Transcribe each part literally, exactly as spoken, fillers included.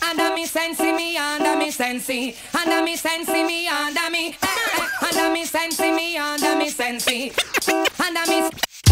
under me sensi, me under me sensi, under me sensi, me under me, under me sensi, me under me sensi, under me.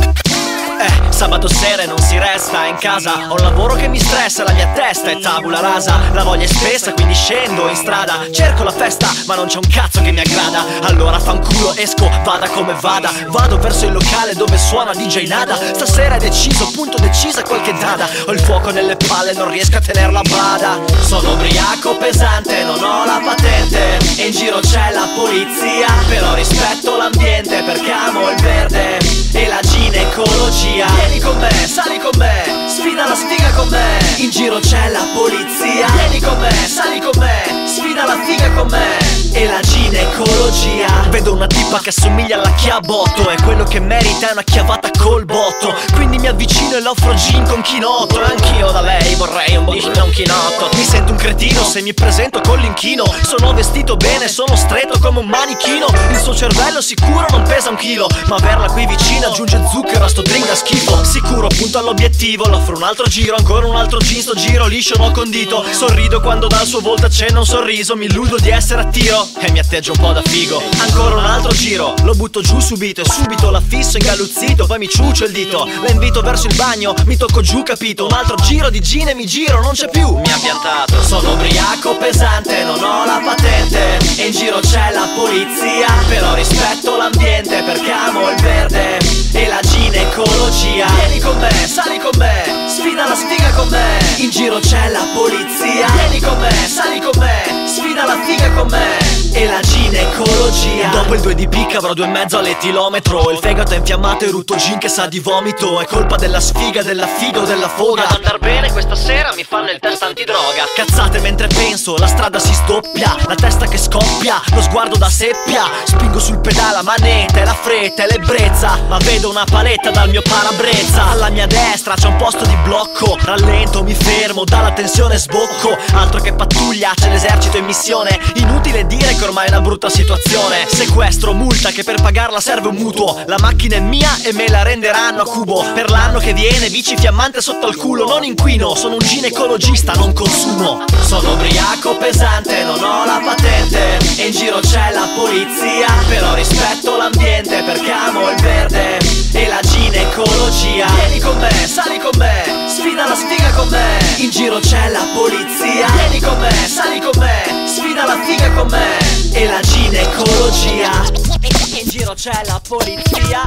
Eh, sabato sera e non si resta in casa. Ho un lavoro che mi stressa, la mia testa è tabula rasa. La voglia è spessa, quindi scendo in strada. Cerco la festa, ma non c'è un cazzo che mi aggrada. Allora fanculo, esco, vada come vada. Vado verso il locale dove suona D J Nada. Stasera è deciso, punto decisa qualche data. Ho il fuoco nelle palle, non riesco a tenerla a bada. Sono ubriaco pesante, non ho la patente. E in giro c'è la polizia, però rispetto l'ambiente perché amo il verde e la ginecologia. Vieni con me, sali con me, sfida la sfiga con me. In giro c'è la polizia. Vieni con me, sali con me, sfida la figa con me e la ginecologia. Vedo una tipa che assomiglia alla Chiabotto e quello che merita è una chiavata col botto. Quindi mi avvicino e le offro gin con chinotto. E anch'io da lei vorrei un bollino e un chinotto. Mi sento un cretino se mi presento con l'inchino. Sono vestito bene, sono stretto come un manichino. Il suo cervello sicuro non pesa un chilo, ma averla qui vicino aggiunge zucchero a sto drink da schifo. Sicuro punto all'obiettivo, l'offro un altro giro, ancora un altro gin, sto giro liscio no condito. Sorrido quando dal suo volto accenna un sorriso. Mi illudo di essere a tiro e mi atteggio un po' da figo. Ancora un altro giro, lo butto giù subito e subito la fisso ingalluzzito. Poi mi ciuccio il dito, la invito verso il bagno, mi tocco giù capito. Un altro giro di gin e mi giro, non c'è più, mi ha piantato. Sono ubriaco pesante, non ho la patente e in giro c'è la polizia, però rispetto l'ambiente perché amo il verde e la ginecologia. Vieni con me, sali con me, sfida la sfiga con me. In giro c'è la polizia. Vieni con me, sali con me, sfida la figa con me e la ginecologia. Dopo il due di picca avrò due e mezzo all'etilometro. Il fegato è infiammato e rutto gin che sa di vomito. È colpa della sfiga, della figa o della foga. Ad andar bene questa sera mi fanno il test antidroga. Cazzate mentre penso, la strada si sdoppia, la testa che scoppia, lo sguardo da seppia. Spingo sul pedale a manetta e la fretta e l'ebbrezza, ma vedo una paletta dal mio parabrezza. Alla mia destra c'è un posto di blocco. Rallento, mi fermo, dalla tensione sbocco. Altro che pattuglia, c'è l'esercito in missione. Inutile dire che ormai è una brutta situazione. Sequestro, multa che per pagarla serve un mutuo. La macchina è mia e me la renderanno a cubo. Per l'anno che viene bici fiammante sotto al culo. Non inquino, sono un ginecologista, non consumo. Sono ubriaco pesante, non ho la patente e in giro c'è la polizia, però rispetto l'ambiente perché amo il verde e la ginecologia. Vieni con me, sali con me, sfida la sfiga con me. In giro c'è la polizia. Vieni con me, sali con me, sfida la figa con me e la ginecologia. In giro c'è la polizia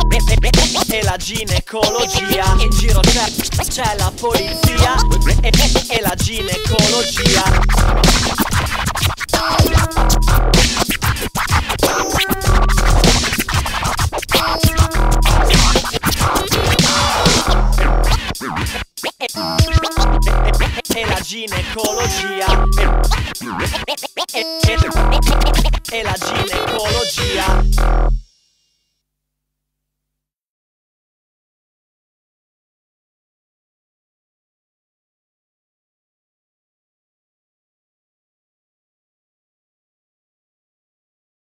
e la ginecologia. In giro c'è, c'è la polizia e, e la ginecologia. E la ginecologia e, e, e, e la ginecologia.